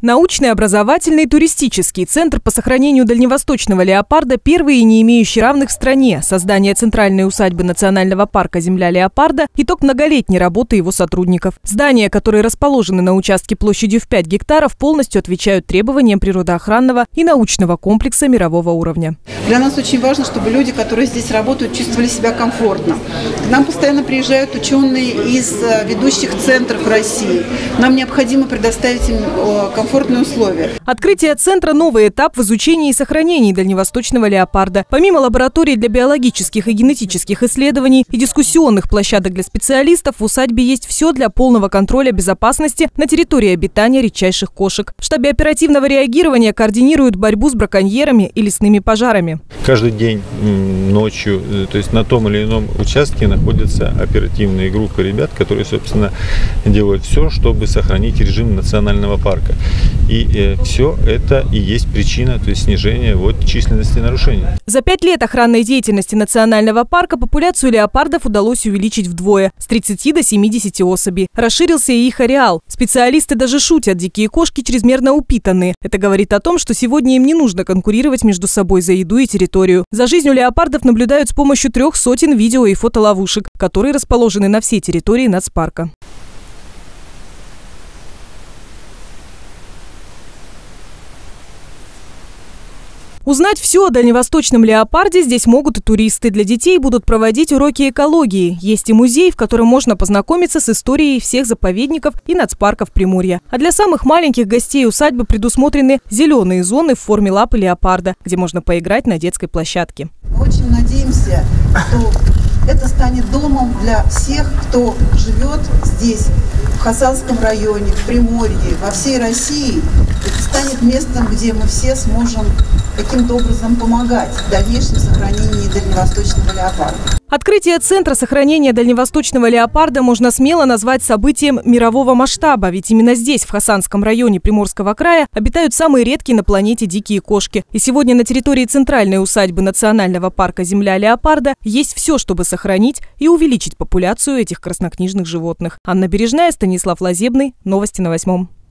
Научный, образовательный, туристический центр по сохранению дальневосточного леопарда – первый и не имеющий равных в стране. Создание центральной усадьбы национального парка «Земля леопарда» – итог многолетней работы его сотрудников. Здания, которые расположены на участке площадью в 5 гектаров, полностью отвечают требованиям природоохранного и научного комплекса мирового уровня. Для нас очень важно, чтобы люди, которые здесь работают, чувствовали себя комфортно. К нам постоянно приезжают ученые из ведущих центров России. Нам необходимо предоставить им комфортные условия. Открытие центра – новый этап в изучении и сохранении дальневосточного леопарда. Помимо лабораторий для биологических и генетических исследований и дискуссионных площадок для специалистов, в усадьбе есть все для полного контроля безопасности на территории обитания редчайших кошек. В штабе оперативного реагирования координируют борьбу с браконьерами и лесными пожарами. Каждый день ночью, то есть на том или ином участке находятся оперативные группы ребят, которые, собственно, делают все, чтобы сохранить режим национального парка. И все это и есть причина, то есть снижения численности нарушений. За 5 лет охранной деятельности национального парка популяцию леопардов удалось увеличить вдвое – с 30 до 70 особей. Расширился и их ареал. Специалисты даже шутят – дикие кошки чрезмерно упитанные. Это говорит о том, что сегодня им не нужно конкурировать между собой за еду и территорию. За жизнью леопардов наблюдают с помощью 300 видео и фотоловушек, которые расположены на всей территории нацпарка. Узнать все о дальневосточном леопарде здесь могут и туристы. Для детей будут проводить уроки экологии. Есть и музей, в котором можно познакомиться с историей всех заповедников и нацпарков Приморья. А для самых маленьких гостей усадьбы предусмотрены зеленые зоны в форме лапы леопарда, где можно поиграть на детской площадке. Мы очень надеемся, что это станет домом для всех, кто живет здесь, в Хасанском районе, в Приморье, во всей России. Это станет местом, где мы все сможем каким-то образом помогать в дальнейшем сохранении дальневосточного леопарда. Открытие центра сохранения дальневосточного леопарда можно смело назвать событием мирового масштаба, ведь именно здесь, в Хасанском районе Приморского края, обитают самые редкие на планете дикие кошки. И сегодня на территории центральной усадьбы национального парка «Земля леопарда» есть все, чтобы сохранить и увеличить популяцию этих краснокнижных животных. Анна Бережная, Станислав Лазебный. Новости на 8.